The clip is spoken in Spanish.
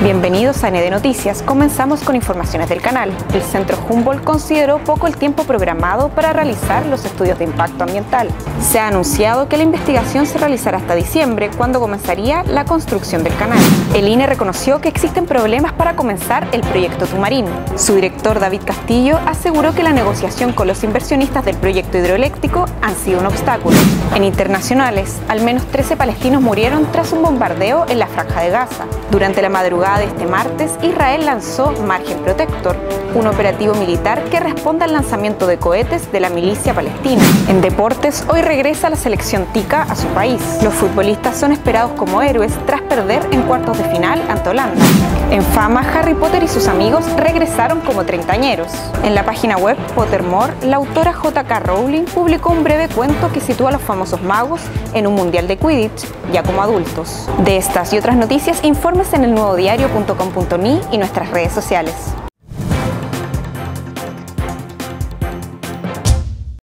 Bienvenidos a ND Noticias. Comenzamos con informaciones del canal. El Centro Humboldt consideró poco el tiempo programado para realizar los estudios de impacto ambiental. Se ha anunciado que la investigación se realizará hasta diciembre, cuando comenzaría la construcción del canal. El INE reconoció que existen problemas para comenzar el proyecto Tumarín. Su director, David Castillo, aseguró que la negociación con los inversionistas del proyecto hidroeléctrico han sido un obstáculo. En internacionales, al menos 13 palestinos murieron tras un bombardeo en la Franja de Gaza. Durante la madrugada de este martes, Israel lanzó Margen Protector, un operativo militar que responde al lanzamiento de cohetes de la milicia palestina. En deportes, hoy regresa la selección tica a su país. Los futbolistas son esperados como héroes tras perder en cuartos de final ante Holanda. En fama, Harry Potter y sus amigos regresaron como treintañeros. En la página web Pottermore, la autora J.K. Rowling publicó un breve cuento que sitúa a los famosos magos en un mundial de Quidditch, ya como adultos. De estas y otras noticias, informes en elnuevodiario.com.ni y nuestras redes sociales.